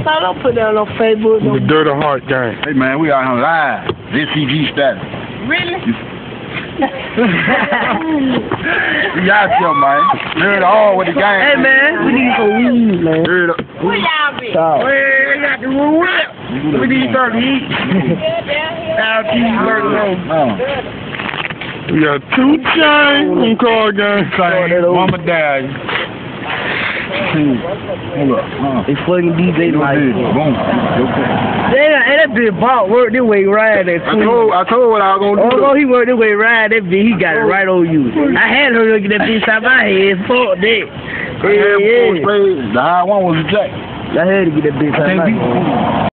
I don't put that on Facebook. The Dirty Heart gang. Hey man, we out here live. VCG status. Really? Y'all still, man. Dirty all with the gang. Hey man, we need some weed, man. Dirty. Where y'all be? Hey, got the rule up. We need something to eat. Our cheeseburger. We got 2 chains from Car Gang. Mama died. They fucking DJ like boom. that bitch bought work this way right there. I told what I was gonna do. Oh, he worked this way right that bitch. He got it right on you. I had her look at that bitch out my head. Fuck that. The high one was a jack. I had to get that bitch out my head.